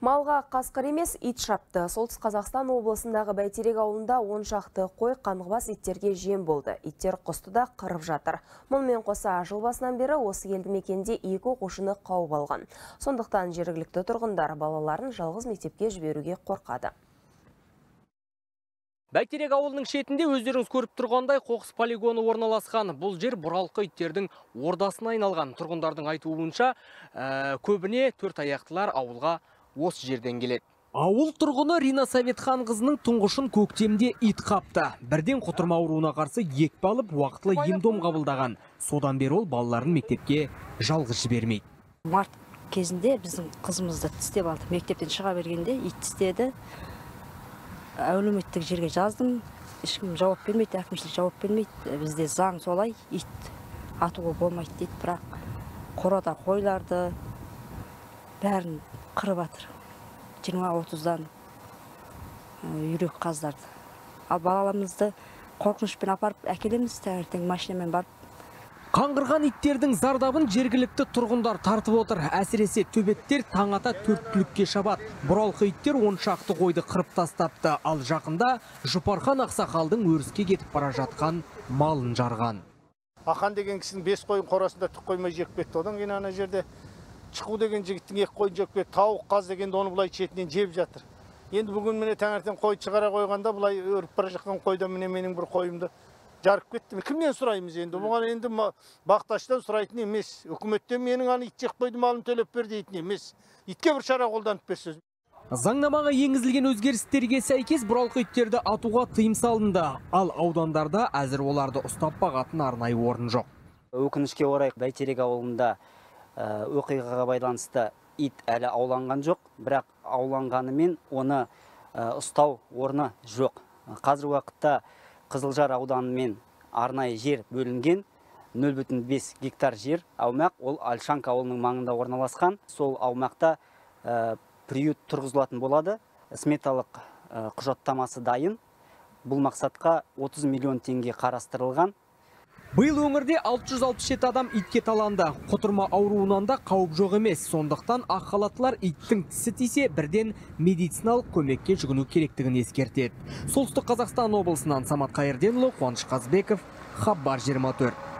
Малға қасқыр емес, ит шапты. Солтүстік Қазақстан облысындағы Бәйтерек ауылында 10 шақты қой қаңғыбас иттерге жем болды. Иттер құсты да қырып жатыр. Мұнымен қоса жыл басынан бері осы елді мекенде 2 оқушыны қауып алған. Сондықтан жергілікті тұрғындар балаларын жалғыз мектепке жіберуге қорқады. Бәйтерек ауылының шетінде өздеріңіз көріп тұрғандай қоқыс полигоны орналасқан. Бұл жер бұралқы иттердің ордасына айналған. Тұрғындардың айтуынша көбіне төрт аяқтылар ауылға осы жерден келеді. Ауыл тұрғыны Рина Советхан қызының тұңғышын көктемде ит қапты. Бірден құтырма ауруына қарсы екпе алып, уақытылы ем-дом қабылдаған. Содан бері ол балаларын мектепке жалғыз жібермейді. Март кезінде біздің қызымызды тістеп алды. Мектептен шыға бергенде ит тістеді. Әлеуметтік жерге жаздым. Ешкім жауап бермейді, әкімшілік жауап бермейді. Бізде заң солай, ит атуға болмайды дейді, бірақ қорада қойларды бәрін қырып жатыр. 20-30-дан үйрек қаздарды. Ал балаларымызды қорқынышпен апарып әкелеміз, таңертең машинамен барып. Қаңғырған иттердің зардабын жергілікті тұрғындар тартып отыр. Әсіресе төбеттер таң ата төрттілікке шабады. Бұралқы иттер 10 шақты қойды қырып тастапты. Ал жақында Жұпархан Ақсақалдың өріске кетіп бара жатқан малын жарған. Ақан деген кісінің 5 қойын қорасында түк қоймай жеп кетті. Одан кейін ана жерде Чықу деген жігіттің 2 қойын жеп кетті. Тауық қаз дегенде оны бұлай шетінен жеп жатыр. Енді бүгін міне таңертең қой шығара қойғанда бұлай өріп бара жатқан қойдан міне менің бір қойымды жарып кетті. Кімнен сұраймыз енді? Бұған енді бақташтан сұрайтын емес. Үкіметтен менің аны ит жеп қойды малын төлеп бер дейтін емес. Итке бір шара қолданып берсіз. Заңнамаға енгізілген өзгерістерге сәйкес бұралқы иттерді атуға тыйым салынды. Ал аудандарда әзір оларды ұстап бағатын арнайы орын жоқ. Өкінішке орай Бәйтерек ауылында оқиғаға байланысты ит әлі ауланған жоқ, бірақ ауланғанымен оны ұстау орны жоқ. Қазір уақытта Қызылжар ауданымен арнайы жер бөлінген, 0,5 гектар жер аумақ, ол Альшанка ауылының маңында орналасқан. Сол аумақта приют тұрғызылатын болады. Сметалық құжаттамасы дайын. Бұл мақсатқа 30 миллион теңге қарастырылған. Биыл өңірде 667 адам итке таланды. Құтырма ауруынан да қауіп жоқ емес. Сондықтан ақ халаттылар иттің тісі тисе бірден медициналық көмекке жүгіну керектігін ескертеді. Солтүстік Қазақстан облысынан Самат Қайырденұлы, Қуаныш Қазбеков, Хабар 24.